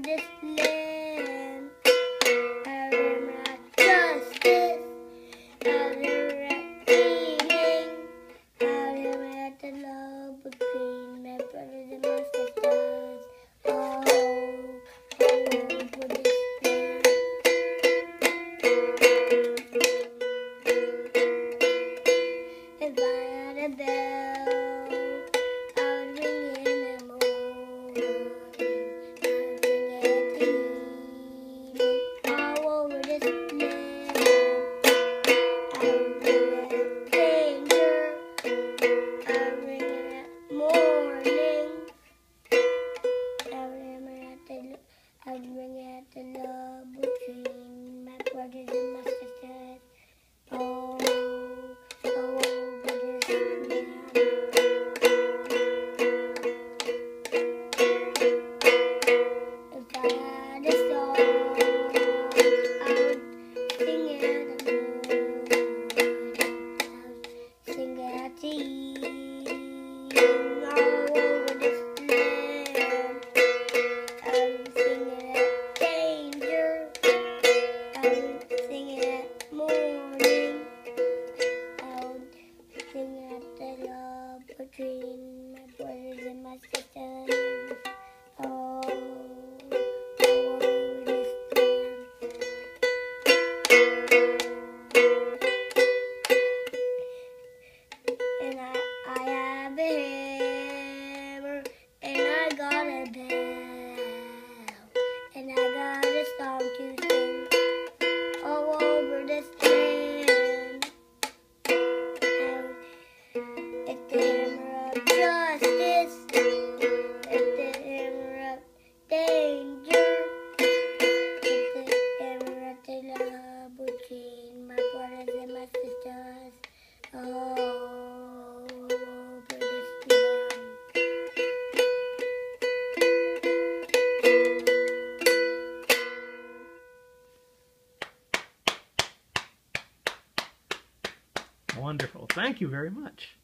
this land. Out here at justice. Out here at healing. Out here at the love between my brothers and my sisters. Oh, over this land. If I had a bell, I would ring it in the morning. I would ring it at the evening, all over this land. I would ring it at danger. I would ring it at morning. I would ring it at the love between my brothers and my sisters. Oh, over this land. If I had a song, I would sing it in the morning. I would sing it at the evening, all over this land. I would sing it at danger. I would sing it at morning. I would sing at the love between my brothers and my sisters. Oh, over this land. And I have a hammer, and I got a bell, and I got a song to sing. All over this land. It's the hammer of justice. It's the hammer of danger. It's the hammer of the love between my brothers and my sisters. Oh, over this land. Wonderful. Thank you very much.